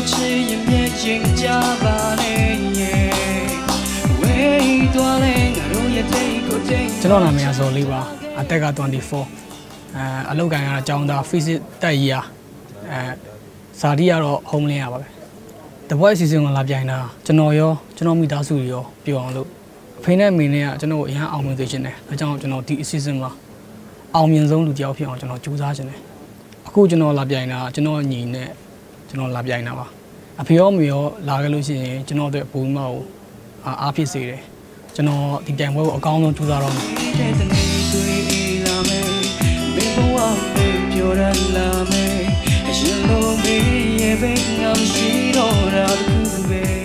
ကျွန်တော်နာမည်ကဇော်လေးပါအသက်က24အလုပ်ကိုင်ရတာကျောင်းသား physics တက်ရဇာတိကတော့ home lane ရပါပဲတပွဲအစီအစဉ်ကိုလာပြိုင်တာကျွန်တော်ရောကျွန်တော်မိသားစုရောပြောအောင်လို့အဖေနဲ့အမေနဲ့ကကျွန်တော်ကိုအရန်အောင်မြင်စေချင်တယ်အဲကြောင့်ကျွန်တော်ဒီအစီအစဉ်မှာအောင်မြင်ဆုံးလူတစ်ယောက်ဖြစ်အောင်ကျွန်တော်ကြိုးစားချင်တယ်အခုကျွန်တော်လာပြိုင်တာကျွန်တော်ညီနဲ့ကျွန်တော်လာပြိုင်တာပါအဖေရောမေရောလာခဲ့လို့ရှိရင်ကျွန်တော်တို့အပူမကိုအားဖြစ်စေတယ်ကျွန်တော်ဒီပြိုင်ပွဲကိုအကောင်းဆုံးကြိုးစားတော့မယ်အရှင်လုံးမေးရဲ့ဘယ်ငါမရှိတော့တာတခုပဲ